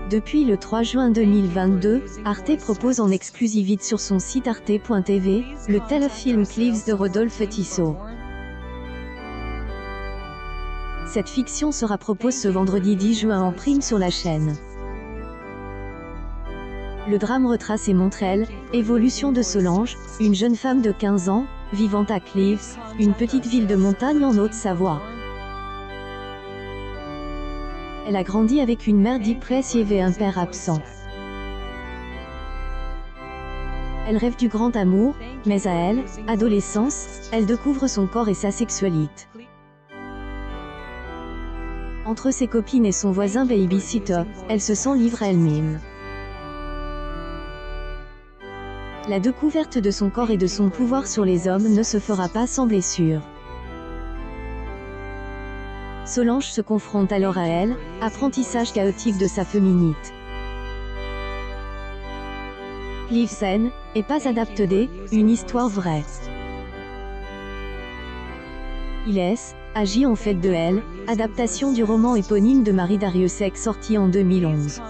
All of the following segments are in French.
Depuis le 3 juin 2022, Arte propose en exclusivité sur son site arte.tv, le téléfilm Cleaves de Rodolphe Tissot. Cette fiction sera proposée ce vendredi 10 juin en prime sur la chaîne. Le drame retrace et montre l'évolution de Solange, une jeune femme de 15 ans, vivant à Cleaves, une petite ville de montagne en Haute-Savoie. Elle a grandi avec une mère dépressive et un père absent. Elle rêve du grand amour, mais à elle, adolescence, elle découvre son corps et sa sexualité. Entre ses copines et son voisin babysitter, elle se sent libre à elle-même. La découverte de son corps et de son pouvoir sur les hommes ne se fera pas sans blessure. Solange se confronte alors à elle, apprentissage chaotique de sa féminité. Cleaves est pas adapté une histoire vraie. Il agit en fait de elle, adaptation du roman éponyme de Marie Darrieussecq sorti en 2011.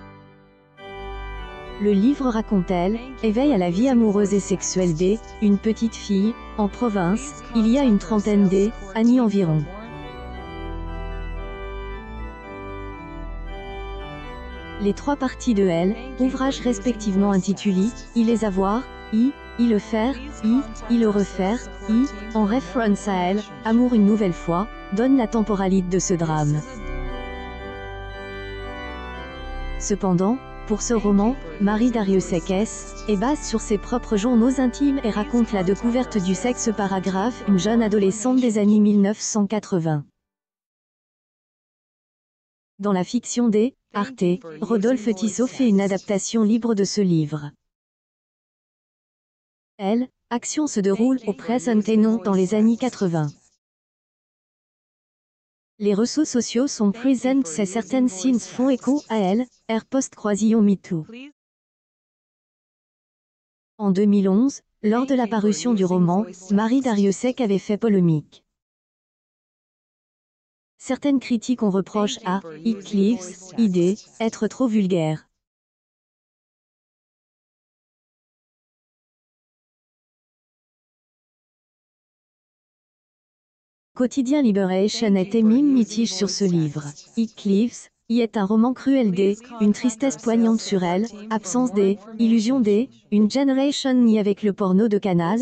Le livre raconte éveil à la vie amoureuse et sexuelle une petite fille, en province, il y a une trentaine d'années environ. Les trois parties de ouvrage respectivement intitulés « Il les avoir »,« Il le faire »,« Il le refaire »,« en référence à amour une nouvelle fois », donne la temporalité de ce drame. Cependant, pour ce roman, Marie Darrieussecq est base sur ses propres journaux intimes et raconte la découverte du sexe paragraphe, une jeune adolescente des années 1980. Dans la fiction Arte, Rodolphe Tissot fait une adaptation libre de ce livre. Action se déroule au présent et non dans les années 80. Les réseaux sociaux sont présents et certaines scenes font écho à post-croisillon MeToo. En 2011, lors de la parution du roman, Marie Darrieussecq avait fait polémique. Certaines critiques on reproche à Cleaves être trop vulgaire. Quotidien Liberation était mitige sur ce livre. Cleaves est un roman cruel une tristesse poignante sur absence illusion une generation ni avec le porno de Canal.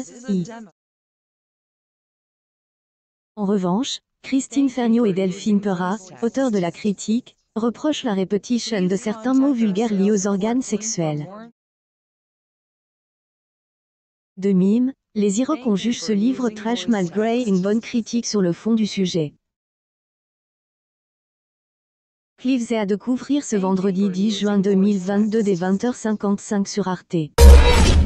En revanche, Christine Ferniaud et Delphine Perrat, auteurs de la critique, reprochent la répétition de certains mots vulgaires liés aux organes sexuels. De même, les Iroquois jugent ce livre trash malgré une bonne critique sur le fond du sujet. Cleaves est à découvrir ce vendredi 10 juin 2022 dès 20h55 sur Arte.